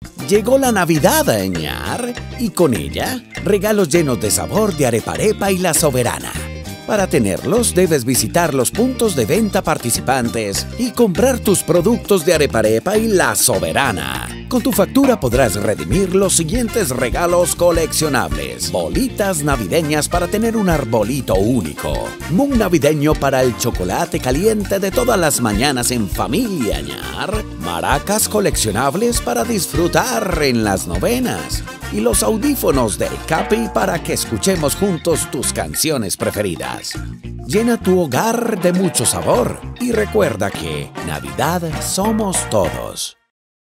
Llegó la Navidad a Ñar y con ella regalos llenos de sabor de Areparepa y La Soberana. Para tenerlos debes visitar los puntos de venta participantes y comprar tus productos de Areparepa y La Soberana. Con tu factura podrás redimir los siguientes regalos coleccionables: bolitas navideñas para tener un arbolito único, mug navideño para el chocolate caliente de todas las mañanas en familia Ñar, maracas coleccionables para disfrutar en las novenas y los audífonos del Capi para que escuchemos juntos tus canciones preferidas. Llena tu hogar de mucho sabor y recuerda que Navidad somos todos.